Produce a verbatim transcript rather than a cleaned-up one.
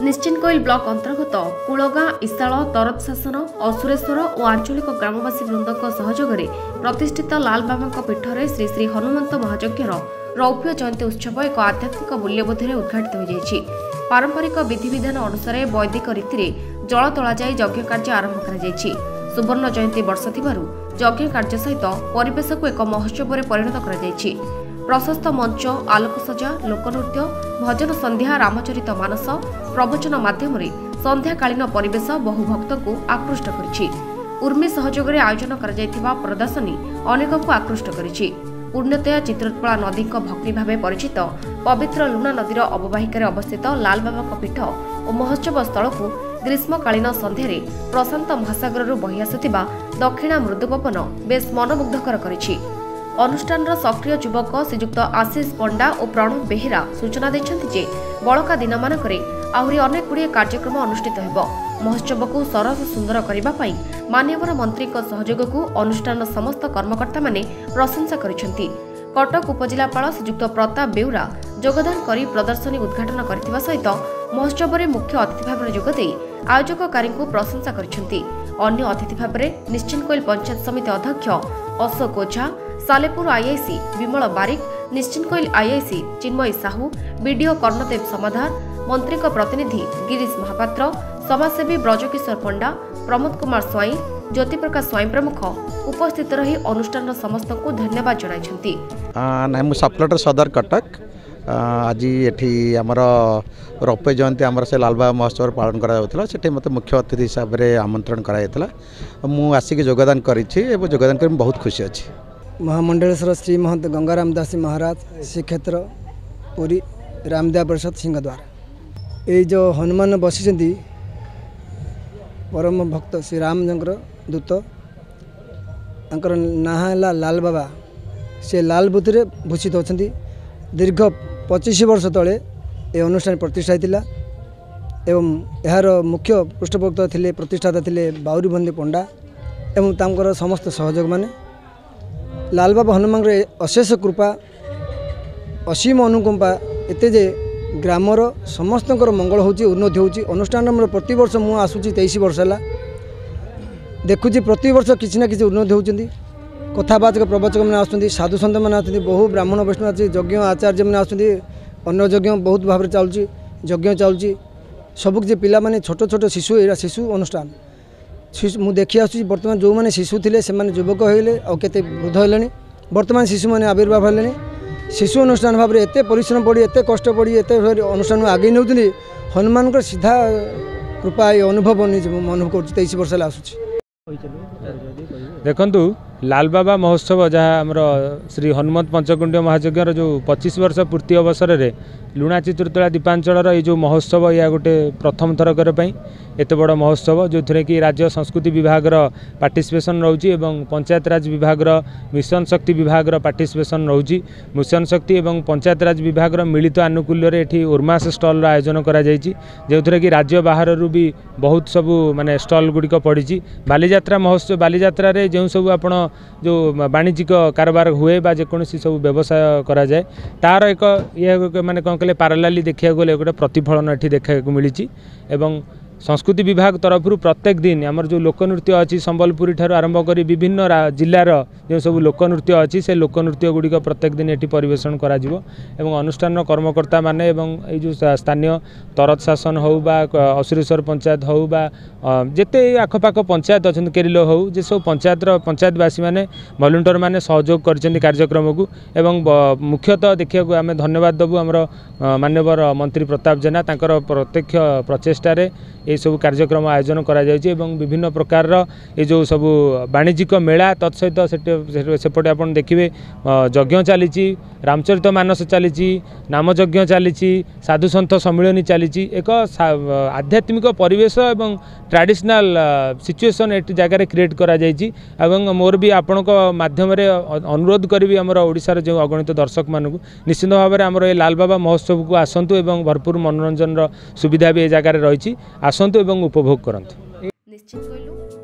निश्चिंतकोइल block अंतर्गत कुलगाँ इसाल तरत शासन असुरेश्वर और आंचलिक ग्रामवासी वृंद सहयोग प्रतिष्ठित लाल बाबा पीठर श्री श्री हनुमंत महायज्ञर रौप्य जयंती उत्सव एक आध्यात्मिक मूल्यबोधे उद्घाटित हो पारंपरिक विधिविधान अनुसार वैदिक रीति जल तोला जाई यज्ञ कार्य आरंभ कर सुवर्ण जयंती वर्ष थिबारु यज्ञ कार्य सहित परिवेश को एक महोत्सव में परिणत कर प्रशस्त मंच आलोकसजा लोकनृत्य भजन संध्या रामचरित मानस प्रवचन माध्यम संध्याकालीन परिवेश बहु भक्त को आकृष्ट करिछि। उर्मी सहयोग आयोजन करा प्रदर्शनी अनेक को आकृष्ट करिछि। पुण्यतया चित्रोत्पला नदी भक्ति भाव परिचित पवित्र लुणा नदीर अववाहिकार अवस्थित लाल बाबा पीठ और महोत्सव स्थल को ग्रीष्मकालीन संध्यारे प्रशांत महासागर बहि आसुथिबा दक्षिणा मृदु पवन बेस मनमुग्धकर करिछि। अनुष्ठान सक्रिय युवक श्रीजुक्त आशीष पंडा और प्रणव बेहेरा सूचना देछन्ति जे बळका दिन मानकरे आहुरी अनेक गुड़िए कार्यक्रम अनुष्ठित हेबो। महोत्सव को सरस सुंदर करबा पई माननीय मंत्री सहयोग को अनुष्ठान समस्त कर्मकर्ता माने प्रशंसा करिसेंति। कटक उपजिलापाल श्रीजुक्त प्रताप बेउरा योगदान करी प्रदर्शनी उद्घाटन करथिबा सहित महोत्सव में मुख्य अतिथि भाव जोगदे आयोजककारी को प्रशंसा करिसेंति। अन्य अतिथि भाव निश्चिंतकोइल पंचायत समिति अध्यक्ष Ashok Ojha, Salepur IIC Bimal Barik, Nischintakoili IIC Chinmayee Sahu, BDO Karnadev Samadhar, मंत्री प्रतिनिधि गिरीश महापात्र, समाजसेवी ब्रजकिशोर पंडा, प्रमोद कुमार स्वाई, ज्योति प्रकाश स्वाई प्रमुख उपस्थित रही अनुष्ठान समस्त को धन्यवाद जणाइछन्ति। ना सप्लेटर सदर कटक आज ये आमर रौप्य जयंती आमर से लालबाबा महोत्सव पालन करा से मत मुख्य अतिथि हिसाब से आमंत्रण कराइला मु आसिक योगदान करिछि एवं योगदान कर बहुत खुशी अच्छी। महामंडलेश्वर श्री महंत गंगाराम दास महाराज श्रीक्षेत्र पुरी रामदेव प्रसाद सिंहद्वार ये जो हनुमान बसी परम भक्त श्री रामचंद्र दूत ना लाल बाबा से लाल बुद्धि भूषित होती दीर्घ पच्चीस वर्ष तले ये अनुष्ठान प्रतिष्ठा होता एवं यार मुख्य पृष्ठपोषक थे प्रतिष्ठाता थे बाउरी बंदी पंडा एवं तांकर समस्त सहयोग माने लाल बाबा हनुमान अशेष कृपा असीम अनुकंपा एते जे ग्रामर समस्त मंगल होची उन्नति होची। अनुष्ठान प्रति वर्ष मु आसुची तेईस वर्ष है देखुची प्रति वर्ष किसी ना कि उन्नति होती कथावाचक प्रवचक मैंने आसुँच साधु सन्त मैंने आसुँच बहु ब्राह्मण वैष्णव अच्छी यज्ञ आचार्य मैंने आसुँच अन्न यज्ञ बहुत भाव में चलुची यज्ञ चलुची सब किसी पिला माने छोट छोट शिशु या शिशु अनुष्ठान शिशु मुझे देखी आसुँच बर्तमान जो मैंने शिशु थे से युवक होले और केते वृद्ध होले बर्तमान शिशु मैंने आविर्भाव होले शिशु अनुष्ठान भाव में एत परिश्रम पड़ी एत कष्ट पड़ी एत अनुष्ठान आगे नौ हनुमान सीधा कृपा ये अनुभव अनुभव कर तेईस वर्ष आसूँ। देखंतु लाल बाबा महोत्सव जहाँ आमर श्री हनुमंत पंचकुंड महायज्ञर जो पच्चीस वर्ष पूर्ति अवसर में लुणा चित्रोत्तला दीपांचल ये जो महोत्सव या गोटे प्रथम थरकर एत बड़ महोत्सव जो थे कि राज्य संस्कृति विभाग पार्टिसिपेशन रोचे एवं पंचायत राज विभाग मिशन शक्ति विभाग पार्टिसिपेशन रोचे। मिशन शक्ति और पंचायत राज विभाग मिलित आनुकूल्य ये उर्मास स्टल आयोजन करा जो थे कि राज्य बाहर भी बहुत सबू माने स्टल गुड़िक पड़ी। बालीजात्रा महोत्सव बालीजात्रा रे जो सब आपण जो वाणिज्यिक कारोबार हुए बा जेकोसी सब व्यवसाय करा जाए तार एक ये माने कौन कहले पारालाली देखा गले गोटे प्रतिफलन ये देखा मिली। एवं संस्कृति विभाग तरफ प्रत्येक दिन आमर जो लोकनृत्य अच्छी संबलपुरी ठार आरंभ कर विभिन्न जिलार जो सब लोकनृत्य अच्छी से लोकनृत्य गुड़िक प्रत्येक दिन ये परिवेशन करा जिवो। एवं अनुष्ठान कर्मकर्ता माने एवं जो स्थानीय तरत शासन हो बा असुरेश्वर पंचायत हो बा जेते आखपाख पंचायत अच्छा केरिलो हो जे सब पंचायत पंचायतवासी मैंने भलंटियर मैंने सहयोग कर कार्यक्रम को। एवं मुख्यतः देखा आम धन्यवाद देवु आमर माननीय मंत्री प्रताप जेना तांकर प्रत्यक्ष प्रचेष्टार ये सब कार्यक्रम आयोजन करा जायछि एवं विभिन्न प्रकार ये जो सब वाणिज्यिक मेला तत्सहित सेपटे आप देखिए यज्ञ चली रामचरित मानस चली नाम यज्ञ चली साधु सन्थ सम्मिलनी चली एक आध्यात्मिक परिवेश एवं ट्रेडिशनल सिचुएशन ये जगह क्रिएट करा जायछि। एवं मोर भी आपण माध्यम अनुरोध करी आमर ओडिशार जो अगणित दर्शक मानू निश्चित भाव में आमर ये लाल बाबा महोत्सव को आसतु एवं भरपूर मनोरंजन सुविधा भी ये जगह रही आसतु एवं उपभोग करंतु।